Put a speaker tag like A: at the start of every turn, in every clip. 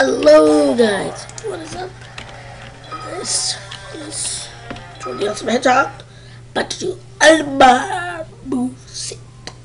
A: Hello guys, what is up? This is Jordy Awesome Hedgehog, about to do Alma music.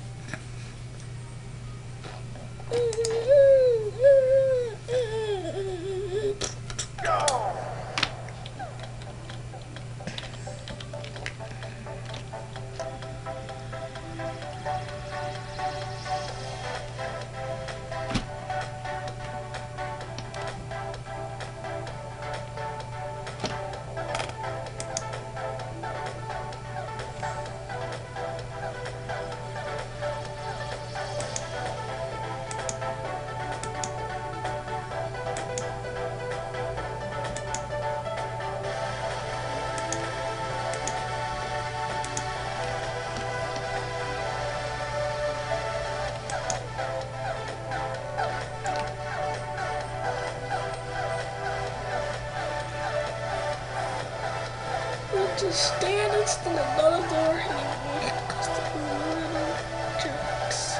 A: Just stand and still another door hanging because the little jerks.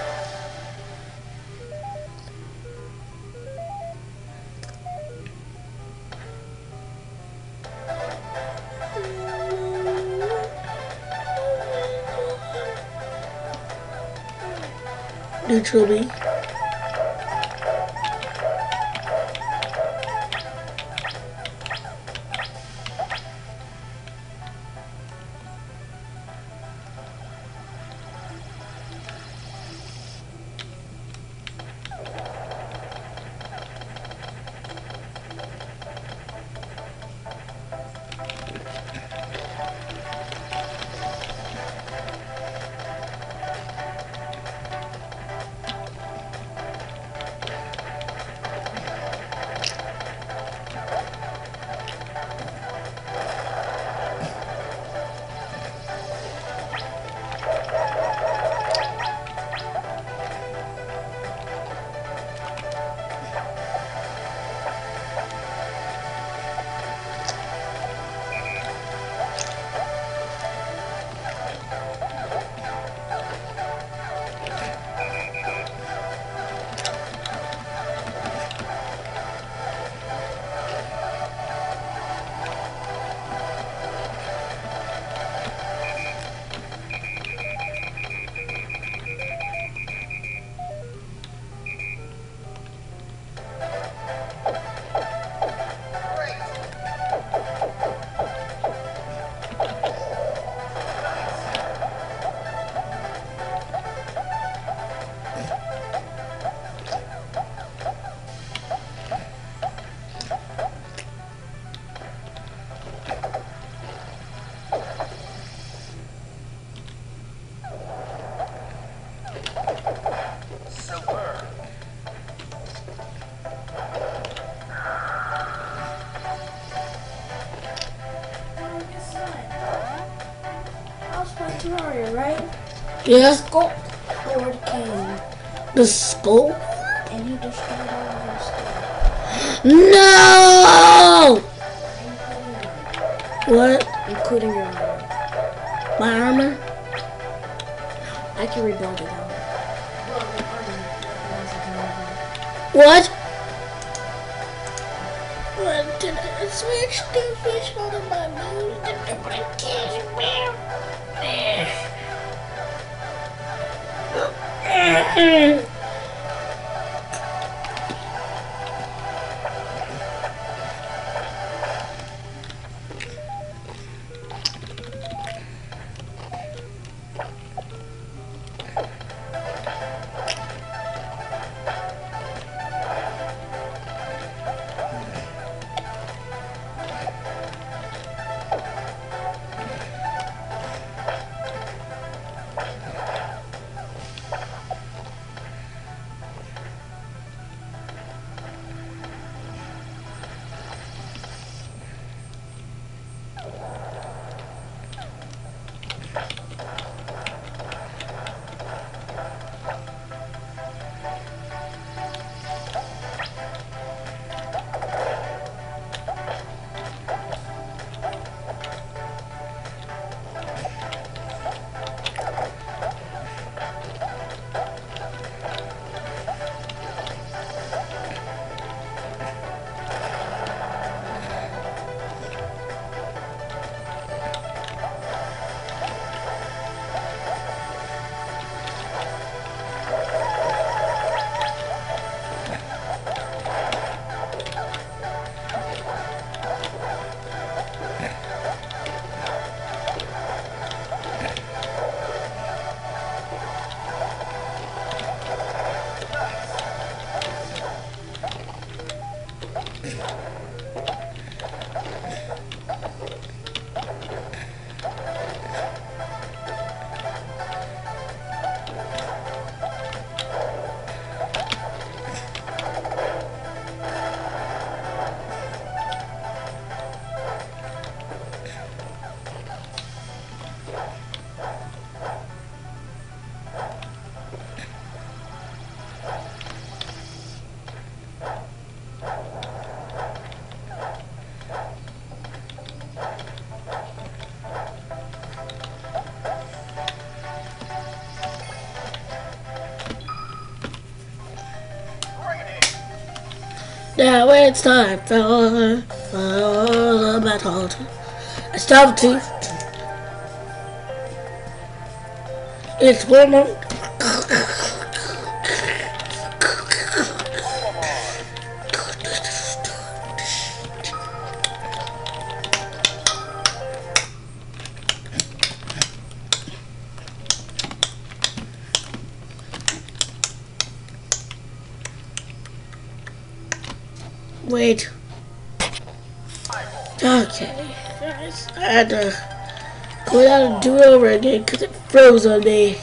A: Neutral B.
B: Terraria, right?
A: Yeah.
B: Sculpt Lord King.
A: The skull?
B: And he destroyed all of your stuff.
A: No! What?
B: Including your armor.
A: My armor?
B: I can rebuild it now.
A: What? What did I switch to fish on my moon? Did nobody catch me? Now it's time for the battle. It's time to. It's woman. Wait. Okay. Guys, I had to go down and do it over again because it froze on me.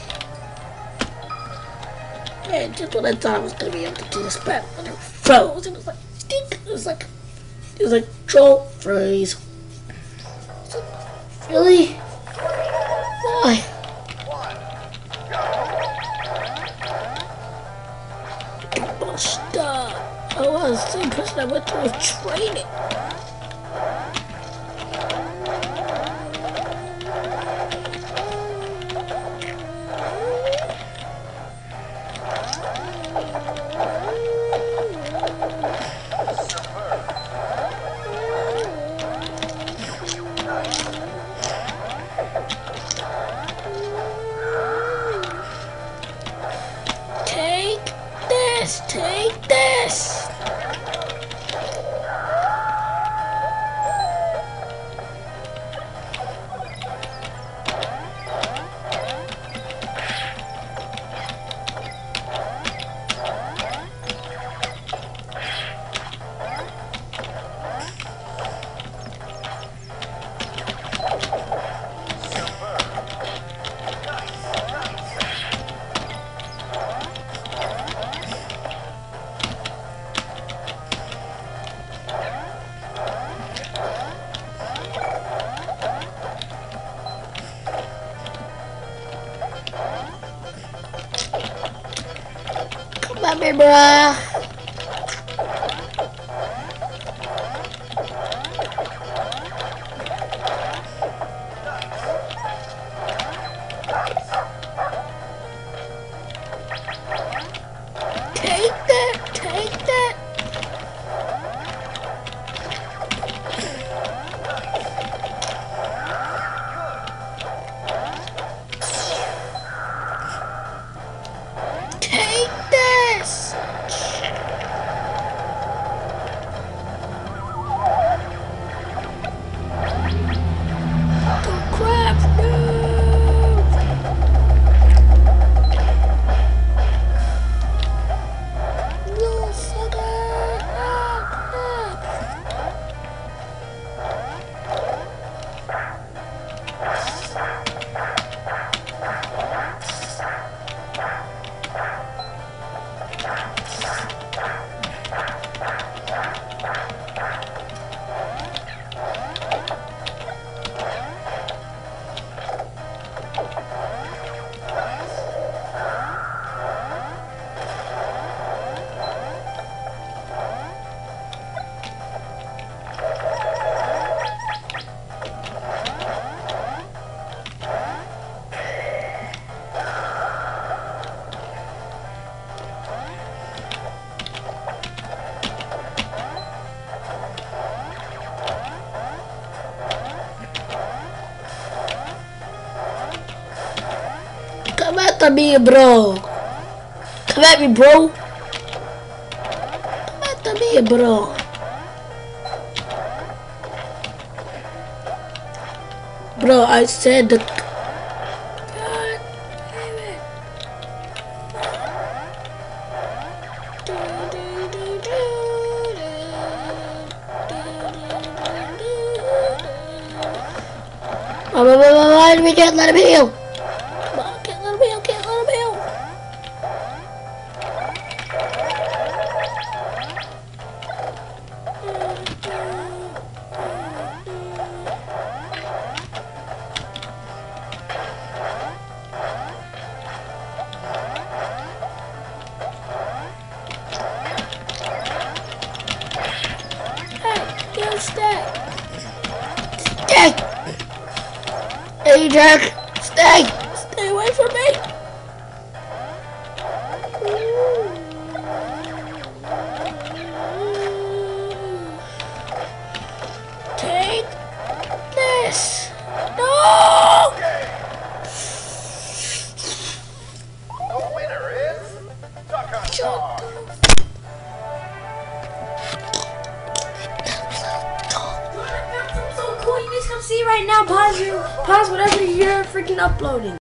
A: And just when I thought I was gonna be able to do this back, when it froze, it was like stink. It was like troll freeze. Really? Why? Stop. I was the same person I went through training. Take this! Come here, bruh. Take that, take that. Take this. Oh crap, no. No, sucker. Come at me, bro. Come at me, bro. Come at me, bro. Bro, I said that. God damn it. Why did we can't let him heal? Come on, can't let him heal, can't let him heal. Hey, you stay. Stay! Hey, Jack! Stay! Stay away from me! Yes. No!
C: The winner is Duck
A: Shut
B: So cool. You guys come see right now. Pause whatever you're freaking uploading.